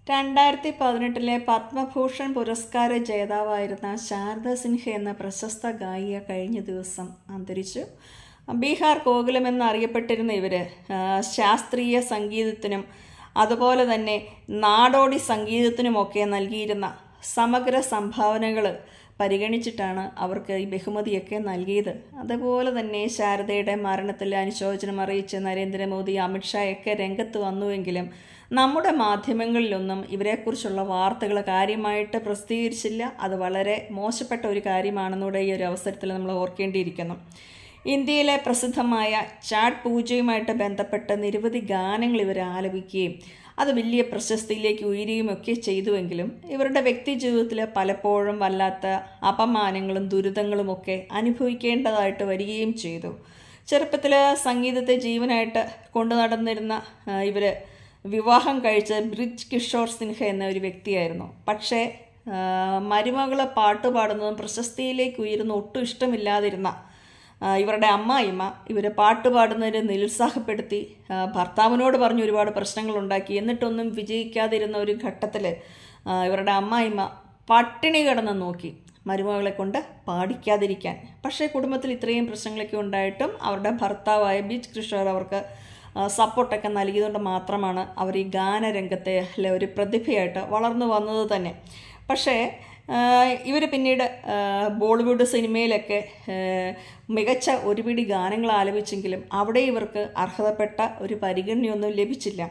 2018 പത്മഭൂഷൺ പുരസ്കാര ജേതാവായിരുന്ന ശാരദ സിൻഹ എന്ന പ്രശസ്ത ഗായിക കഴിഞ്ഞ ദിവസം അന്തരിച്ചു. ബീഹാർ കോകിലം എന്നറിയപ്പെട്ടിരുന്ന ഇവർ ശാസ്ത്രീയ സംഗീതത്തിനും അതുപോലെ തന്നെ നാടോടി സംഗീതത്തിനുമൊക്കെ നൽകിയിരുന്ന സമഗ്ര സംഭാവനകൾ പരിഗണിച്ചിട്ടാണ് അവർക്ക് ഈ ബഹുമതിയൊക്കെ നൽകിയത്. അതുപോലെ തന്നെ ശാരദയുടെ മരണത്തിൽ അനുശോചനം അറിയിച്ച് നരേന്ദ്രമോദി, അമിത്ഷായൊക്കെ രംഗത്ത് വന്നുവെങ്കിലും നമ്മുടെ മാധ്യമങ്ങളിലൊന്നും ഇവരെക്കുറിച്ചുള്ള വാർത്തകൾ കാര്യമായിട്ട് പ്രസിദ്ധീകരിച്ചില്ല. അത് വളരെ മോശപ്പെട്ട ഒരു കാര്യമാണെന്നൂടെ ഈ ഒരു അവസരത്തിൽ നമ്മൾ ഓർക്കേണ്ടിയിരിക്കുന്നു. ഇന്ത്യയിലെ പ്രസിദ്ധമായ ചാട്ട് പൂജയുമായിട്ട് ബന്ധപ്പെട്ട് നിരവധി ഗാനങ്ങൾ ഇവർ ആലപിക്കുകയും അത് വലിയ പ്രശസ്തിയിലേക്ക് ഉയരുകയുമൊക്കെ ചെയ്തുവെങ്കിലും ഇവരുടെ വ്യക്തി ജീവിതത്തിൽ പലപ്പോഴും വല്ലാത്ത അപമാനങ്ങളും ദുരിതങ്ങളുമൊക്കെ അനുഭവിക്കേണ്ടതായിട്ട് വരികയും ചെയ്തു. ചെറുപ്പത്തിൽ സംഗീതത്തെ ജീവനായിട്ട് കൊണ്ടു നടന്നിരുന്ന ഇവർ വിവാഹം കഴിച്ച ബ്രിജ് കിഷോർ സിൻഹ എന്ന ഒരു വ്യക്തിയായിരുന്നു. പക്ഷേ മരുമകൾ പാട്ട് പാടുന്നതും പ്രശസ്തിയിലേക്ക് ഉയരുന്ന ഒട്ടും ഇഷ്ടമില്ലാതിരുന്ന ഇവരുടെ അമ്മായിമ്മ ഇവരെ പാട്ട് പാടുന്നതിന് നിരുത്സാഹപ്പെടുത്തി ഭർത്താവിനോട് പറഞ്ഞ് ഒരുപാട് പ്രശ്നങ്ങളുണ്ടാക്കി. എന്നിട്ടൊന്നും വിജയിക്കാതിരുന്ന ഒരു ഘട്ടത്തിൽ ഇവരുടെ അമ്മായിമ്മ പട്ടിണി കിടന്ന് നോക്കി മരുമകളെ കൊണ്ട് പാടിക്കാതിരിക്കാൻ. പക്ഷേ കുടുംബത്തിൽ ഇത്രയും പ്രശ്നങ്ങളൊക്കെ ഉണ്ടായിട്ടും അവരുടെ ഭർത്താവായ ബ്രിജ് കിഷോർ അവർക്ക് സപ്പോർട്ടൊക്കെ നൽകിയതുകൊണ്ട് മാത്രമാണ് അവർ ഈ ഗാനരംഗത്തെ ഒരു പ്രതിഭയായിട്ട് വളർന്നു വന്നത് തന്നെ. പക്ഷേ ഇവർ പിന്നീട് ബോളിവുഡ് സിനിമയിലൊക്കെ മികച്ച ഒരുപിടി ഗാനങ്ങൾ ആലപിച്ചെങ്കിലും അവിടെ ഇവർക്ക് അർഹതപ്പെട്ട ഒരു പരിഗണനയൊന്നും ലഭിച്ചില്ല.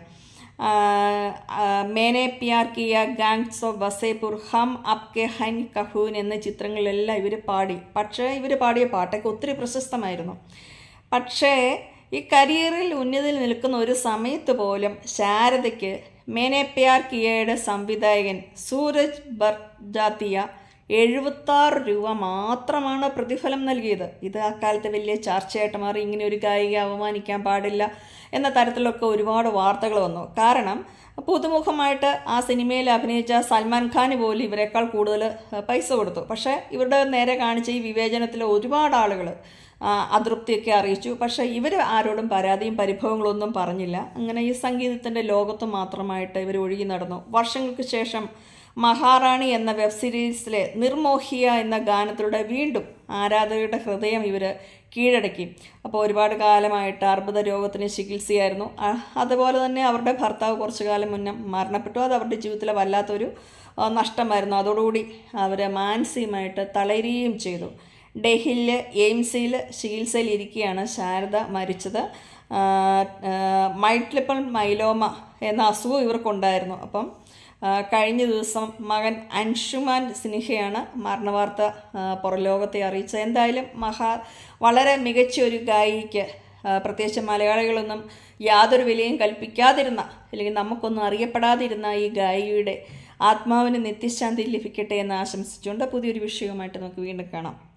മേനെ പ്യാർ കിയ, ഗാങ്സ് ഓഫ് വസേപൂർ, ഹം അപ്കെ ഹൻ കഹൂൻ എന്ന ചിത്രങ്ങളിലെല്ലാം ഇവർ പാടി. പക്ഷേ ഇവർ പാടിയ പാട്ടൊക്കെ ഒത്തിരി പ്രശസ്തമായിരുന്നു. പക്ഷേ ഈ കരിയറിൽ ഉന്നതിൽ നിൽക്കുന്ന ഒരു സമയത്ത് പോലും ശാരദയ്ക്ക് മേനെ പ്യാർ കിയയുടെ സംവിധായകൻ സൂരജ് ബർജാത്തിയ 76 രൂപ മാത്രമാണ് പ്രതിഫലം നൽകിയത്. ഇത് അക്കാലത്ത് വലിയ ചർച്ചയായിട്ട് മാറി. ഇങ്ങനെ ഒരു ഗായികയെ അവമാനിക്കാൻ പാടില്ല എന്ന തരത്തിലൊക്കെ ഒരുപാട് വാർത്തകൾ വന്നു. കാരണം പുതുമുഖമായിട്ട് ആ സിനിമയിൽ അഭിനയിച്ച സൽമാൻ ഖാന് പോലും ഇവരെക്കാൾ കൂടുതൽ പൈസ കൊടുത്തു. പക്ഷേ ഇവരുടെ നേരെ കാണിച്ച ഈ വിവേചനത്തിൽ ഒരുപാട് ആളുകൾ അതൃപ്തിയൊക്കെ അറിയിച്ചു. പക്ഷേ ഇവർ ആരോടും പരാതിയും പരിഭവങ്ങളൊന്നും പറഞ്ഞില്ല. അങ്ങനെ ഈ സംഗീതത്തിൻ്റെ ലോകത്ത് മാത്രമായിട്ട് ഇവർ ഒഴുകി നടന്നു. വർഷങ്ങൾക്ക് ശേഷം മഹാറാണി എന്ന വെബ് സീരീസിലെ നിർമോഹിയ എന്ന ഗാനത്തിലൂടെ വീണ്ടും ആരാധകരുടെ ഹൃദയം ഇവർ കീഴടക്കി. അപ്പോൾ ഒരുപാട് കാലമായിട്ട് അർബുദ രോഗത്തിന് ചികിത്സയായിരുന്നു. അതുപോലെ തന്നെ അവരുടെ ഭർത്താവ് കുറച്ചു കാലം മുന്നേ മരണപ്പെട്ടു. അത് അവരുടെ ജീവിതത്തിലെ വല്ലാത്തൊരു നഷ്ടമായിരുന്നു. അതോടുകൂടി അവർ മാനസികമായിട്ട് തളരുകയും ചെയ്തു. ഡൽഹിയിൽ എയിംസിൽ ചികിത്സയിൽ ഇരിക്കുകയാണ് ശാരദ മരിച്ചത്. മൾട്ടിപ്പിൾ മൈലോമ എന്ന അസുഖം ഇവർക്കുണ്ടായിരുന്നു. അപ്പം കഴിഞ്ഞ ദിവസം മകൻ അൻഷുമാൻ സിൻഹയാണ് മരണവാർത്ത പുറലോകത്തെ അറിയിച്ചത്. എന്തായാലും വളരെ മികച്ച ഒരു ഗായികയ്ക്ക്, പ്രത്യേകിച്ച് മലയാളികളൊന്നും യാതൊരു വിലയും കൽപ്പിക്കാതിരുന്ന അല്ലെങ്കിൽ നമുക്കൊന്നും അറിയപ്പെടാതിരുന്ന ഈ ഗായികയുടെ ആത്മാവിന് നിത്യശാന്തി ലഭിക്കട്ടെ എന്ന് ആശംസിച്ചുകൊണ്ട് പുതിയൊരു വിഷയവുമായിട്ട് നമുക്ക് വീണ്ടും കാണാം.